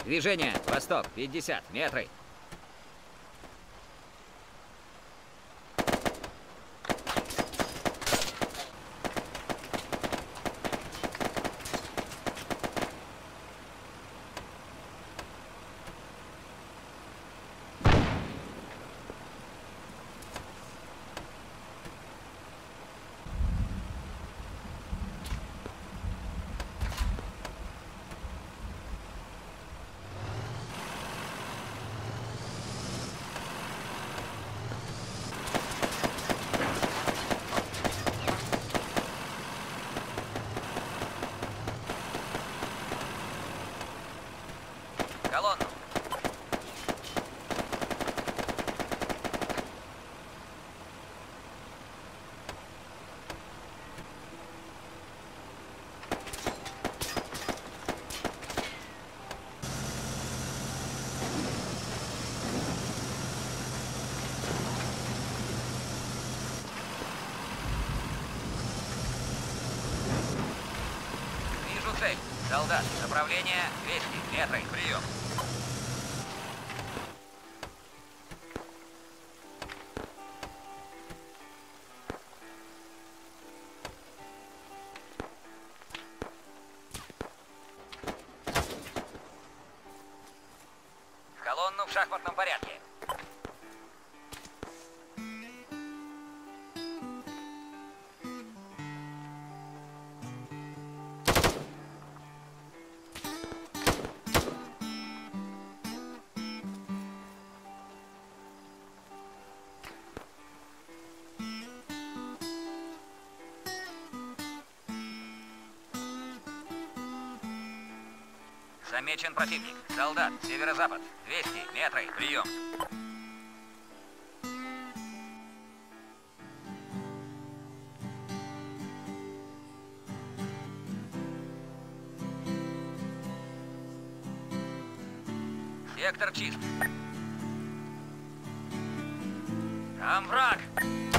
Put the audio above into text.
Движение, восток, 50 метров. Колонну. Вижу цель. Солдат. Направление 200 метров. Прием. В колонну в шахматном порядке. Замечен противник. Солдат. Северо-запад. 200 метров. Прием. Сектор чист. Там враг.